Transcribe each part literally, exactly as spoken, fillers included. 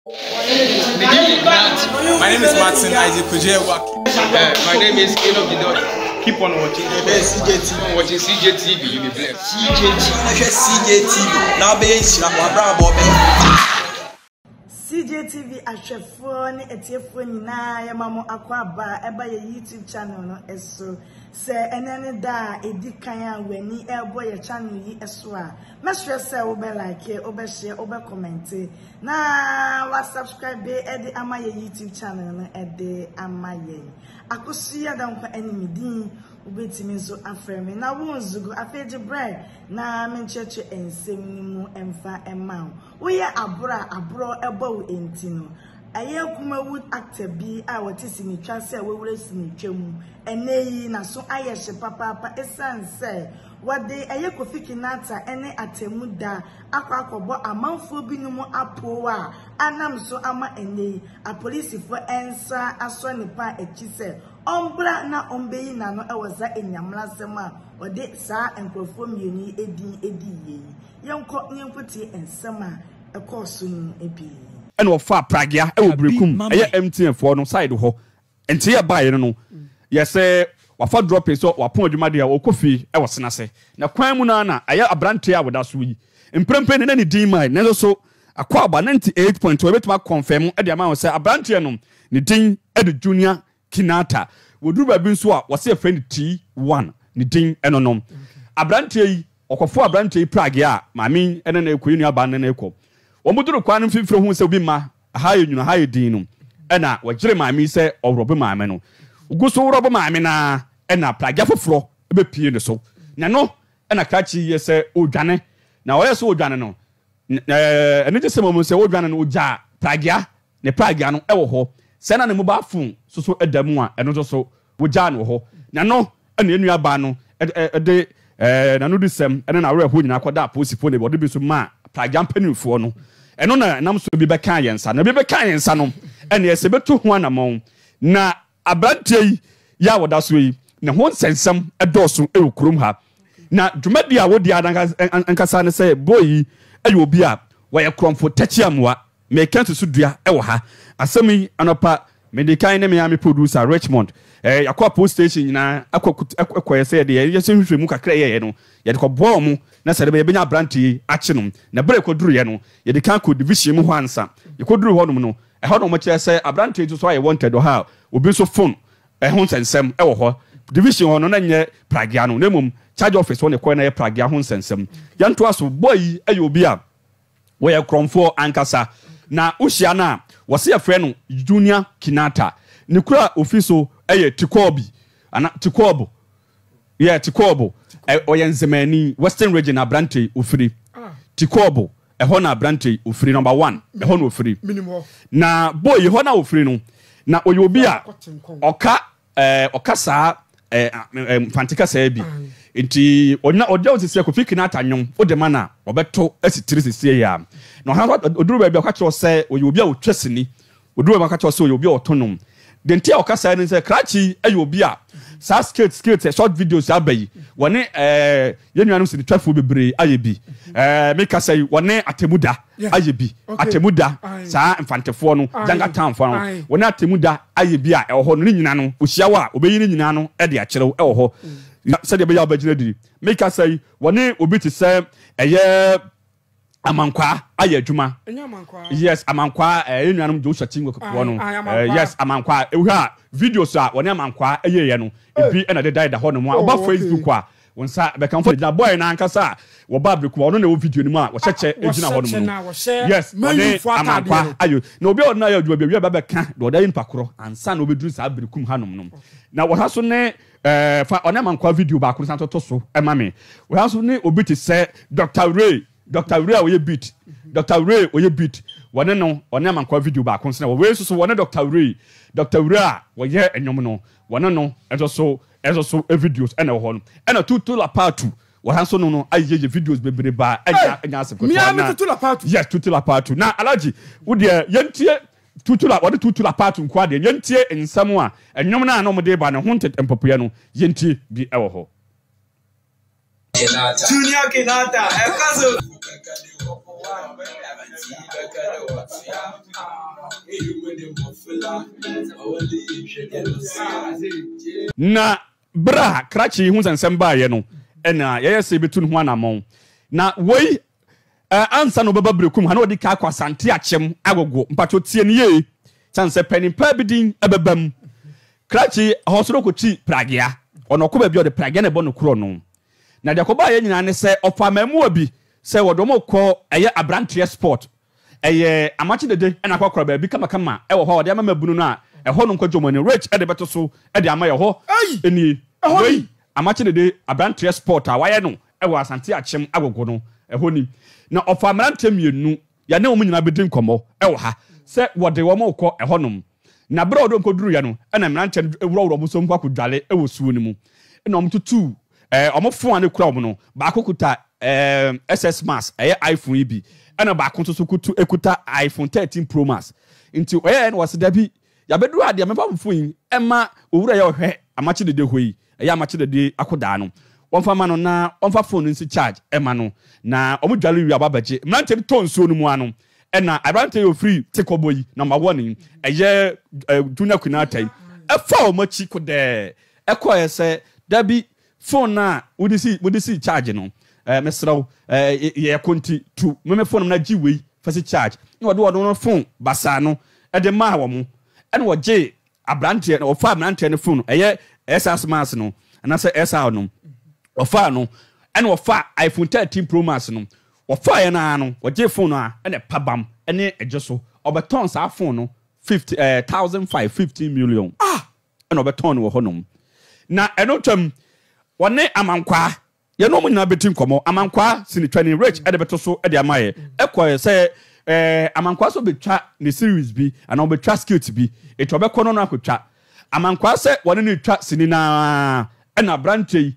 My name is Martin Isaac Kumawood. Uh, my name is King of the Dot. Keep on watching. C J T V. Watching C J T V, you'll be blessed. C J T V. C J T V. Now be C J T V ahwefo ne etiefo nyina ya mamo akwaba eba ye YouTube channel no eso se enene da edikan a wani ebo ye channel yi eso a mesre se wo be like wo be share wo be comment na wa subscribe be e de ama ye YouTube channel no e de ama ye akosu ya da nko enimi din ubetimi nso afreme na wonzugo afeje bread na mencheche ensem nimu emfa emma wo ye abura aburo ebo enti no aye Kumawood Actor bi a wote sinitwa se wewure sinitwa mu eneyi na so ayehye papa papa esanse wade aye Kofi Kinaata ene Atemuda akwa akobo amanfo bi numu apo a anam so ama eneyi a police for ensa aso nipa ekise ombra na ombeyi na no ewoza enyamla sema ode sa enkrofo mieni edi edi yi yenko nyenkoti ensema ekoso nu ebi and of far pragia e obrekum eye M T N for no side ho enti ye bae no ye say wafa drop so wapon adwuma de a okofi e wosena se na kwan mu na na eye abrante a woda so yi mprempe ne na ne din mai ne so akwa aba ninety-eight point two betima confirm e de ama wo say abrante no ne din e de Junior Kinaata woduru ba bi so a wo say friend T one ne din eno no abrante yi okofo abrante yi pragia maami ene na ekoyi nu aba ne na ekọ omuduru kwa no fifire hu se obi ma ha yenu ha yedin no ena wagire maami se owrobe maame no uguso owrobe maame na ena pragia foforo ebe pie ne so na no ena krachi ye se odwane na oye se odwane no eh ene je se momo se odwane no oja pragia ne pragia no ewo ho se na ne mobile phone so so edamu a eno so woja no ho na no ena enu aba no de eh na no disem ene na were ho nyina akoda posifo ne bode bi so ma pragia mpanimfo no eno na nam so bi be kan yensa na bi be kan yensa no ene ese beto ho anamon na abrantie ya woda so yi ne ho sensem edoso e okurum ha na dwumadi a wodi ankasa ne say boy ayi obi a wo ye kromfo tachiamwa me kan so dua e wo ha asemi anopa medikan ne me ya me producer Richmond eh yakwa post station nyina akwa say de ye se hwehwe mu kakra ye ye no ye de ko bo mu na se de be nya branti ache no na bre ko duru ye no ye de kan ko division mu ho ansa ye ko duru ho no no e ho no mo kire say abranti so I wanted o ha obi so phone e ho sensem e wo ho division ho no na nye pragia no nemum charge office wo ne ko na ye pragia ho sensem yanto aso boy ayi obi a wo ye kromfo ankasa na ushia na wo se afre no Junior Kinaata ne kura ofiso eye Tikobi ana Tikobo yeah Tikobo e oyenzemani Western Region abrante ofiri Tikobo e ho na abrante ofiri number one e ho na ofiri na boy ho na ofiri no na oyobi a oka eh oka sa eh fantika sa bi enti onna odia osisi Kofi Kinaata nyom odema na obeto asitiri sisi ya na ha oduru ba bi oka kyo se oyobi a otwasini oduru ba oka kyo se oyobi a otonom denti a oka sa ni se krachi ayobi a sa skate skate short videos abayi woni eh yenuanu si twafo bebre ayebi eh make say woni Atemuda ayebi Atemuda sa mfantefo no janga town fo no woni Atemuda ayebi a eho no nyina no ohia wa obeyi ni nyina no e de akyerew eho ho se de be ya bagina diri make say woni obi ti say eye amankwa aye adwuma yes amankwa eh enuanum jo shatingo kopo no yes amankwa ehwa videos a woni amankwa eye ye no ebi na de die da ho no mo oba Facebook a wonsa be kan fo na boy na ankasa wo ba breku ono na wo video ni mu a wo cheche ejina ho no mo yes woni amankwa ayo na obi ono na ya adwuma bi wi ba be ka do da yin pakoro ansa na obeduru sa brekum hanom no na wo ha so ne eh fa ono amankwa video ba akuru san to so e ma me wo ha so ne obi ti say Doctor Ray Doctor Ray oye beat Doctor Ray oye beat wone no one amankwa video ba ko nsena we so so wone Doctor Ray Doctor Ray woye enyom no wone no ezo so ezo so e videos ena ho no ena tutu la part two wo hanso no no aye videos bebre ba enya enya asem ko na mi tutu la part two yes tutu la part two na alaji wo de yentie tutu la wode tutu la part two kwa de yentie ensam a enyom na na mo de ba ne ho ntempopoye no yentie bi ewo ho Junior Kinaata, é caso. na bra krachi hu sansem baaye no ena ye yese betun ho anamon na wei ansa no baba brekum ha na odi ka kwa sante achem agogo mpacho tie ne ye chance penin pa bidin ababam krachi hosoro ko chi pragia ono ko ba bi odi pragia na bo no kro no na de ko baaye nyina ne se ofa mamu abi se wodomo ko eye abrantie sport eye amachi dede ena kwa kro ba bi kama kama e wo ho odi amama bunu no a e ho no nkwajo money rich e de beto so e de ama ye ho eni wei amachi dede abrantie sport a waye no e wo asante achem agogo no e ho ni na ofa amrante mienu ya ne wo nyina bedin komo e wo ha se wode wo mo ko e ho nom na bra odo nkoduru ya no e na amrante ewuro wuro muso nkwa kodwale e wo suo ni mu e na omtutu eh omofo ane kura om no ba kokuta eh S S Max eh iPhone ibi e na ba konto so kutu ekuta iPhone thirteen Pro Max nti eh na wase da bi ya beduru ade me ba mfo yin e ma owura ya ohwe amachi dede hoyi eh amachi dede akoda no wonfa ma no na wonfa phone nsi charge e ma no na omudwale wi ababaje mrante ton so no mu ano e na abrante yo free tekoboyi number one eye Junior Kinaata e fa omachi ko de e ko yese da bi phone na udisi udisi charge no eh mesraw eh ye konti tu me phone na giwe fasi charge ni wodo wodo no phone basa no e de ma wo mo e na wo je abrante na wo fa abrante ne phone eye S S Max no na se S R no ofa no ene ofa iPhone thirteen Pro Max no ofa ye na no oje phone a ene pabam ene ejeso obeton sa phone no fifty eh one thousand five hundred fifty million ah ene obeton wo honom na eno twam wone amankwa ye no mo nyina betin komo amankwa sini twani rich ede beto so ede amaye ekọ se eh amankwa so betwa ne series bi ana obetwa skit bi eto obekọ no no akotwa amankwa se wone ne twa sini na ena branche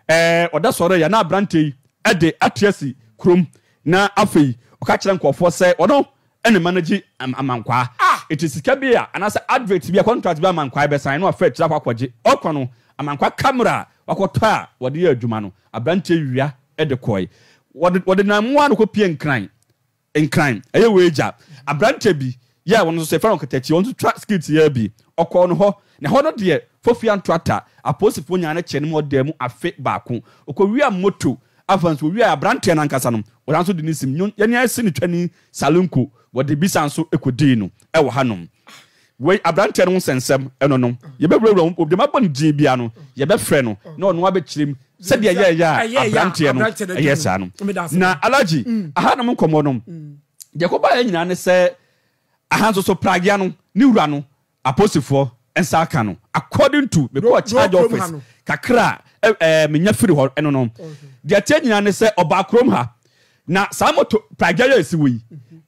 eh oda sore ya na branche ede atiasi krom na afei oka kire nkofo se wono ene manage amankwa it is kabia ana se advert bi contract bi amankwa be sign no afet tra kwakwaje okono amankwa camera wakota wode ya adwuma no abranche wia ede koi wode wode na mwa no kopie nkran nkran eye weja abranche bi ya wono so se fa nkatachi won to track skit ya bi okọ no ho na ho no de fofia ntwata aposifo nya na chene mo de mu afe baako okọ wia moto avance wia abranche na nkasa no wodan so de nisim ye nya esi ni twani salonko wode bisanso ekodi no e wo hanom we abrante no sensem eno no ye bebrewe obde mabon din bia no ye be frɛ no na ono abekirem sɛ de ye ya abrante no yes ano na alaji aha na monkomo no de ko ba ya nyina ne sɛ aha so so pragia no ni wura no aposifo ensa aka no according to me ko charge office kakra eh menya firi ho eno no de atia nyina ne sɛ oba krom ha na sa moto pragia ya esi wi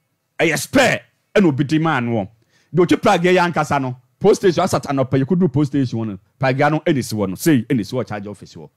eh spare eno bidi man wo do chi pragia ya nkasa no post station asata no pa yekudu post station no pragia no enisi wo no sei enisi wo charge office wo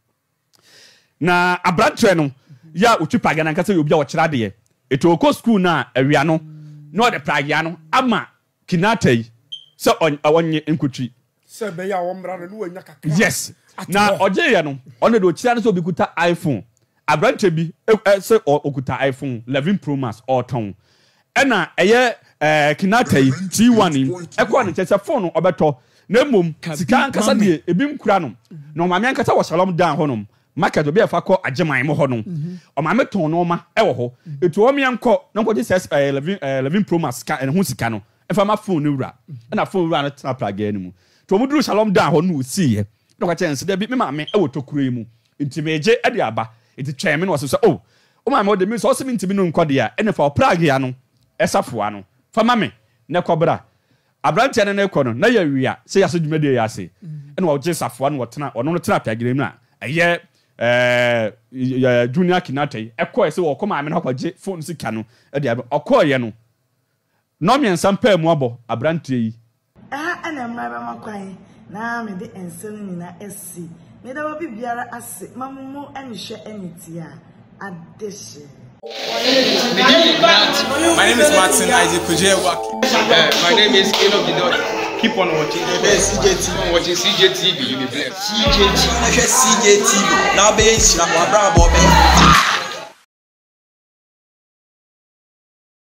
na abrante no ya uchi pragia na nkasa obi a wo kira de eto ko school na awia no no de pragia no ama Kinaata yi se onye nkutwi se be ya wo mra no wanya kakra yes na oje ye no ono de okira no so obi kuta iPhone abrante bi se okuta iPhone eleven Pro Max or ton ena eye eh Kinaata yi T one ekọ ne chese phone obeto na mom sika nkasa de ebim kura no no ma me nkasa wo shalom down honom market obi afa kọ ageman mo honom o ma me ton no ma e wo ho etu o me nkọ na nkọ je eleven eleven Pro Max ka en ho sika no efa ma phone no wura na phone wura na tena praga ni mu to mo duru shalom down ho no si ye no ka chance de bi me ma me e wo tokura mu nti meje e de aba iti twem me no so oh o ma me de me so so me ntimi no nkọ de ya ene fa praga ya no esafo ano fa ma me ne kobra abrante ne ne kọ no na ya wia se ya so dwuma de ya se ene wo je safo ano wo tena ono no tena praga mu na eye eh Junior Kinaata e kọ ese wo kọ ma me no kwaje phone sika no e de okọ ye no no me nsampa mu abo abrante yi ah ana mara makwan na me de ensem ni na esi me da bi biara ase mamumu enhwe enitia adeshe. My name is Martin Kumawood Actor. My name is King of the Dot. Keep on watching C J T V. watching C J T V. You'll be blessed. C J T V. C J T V. Now be in Singapore, bravo.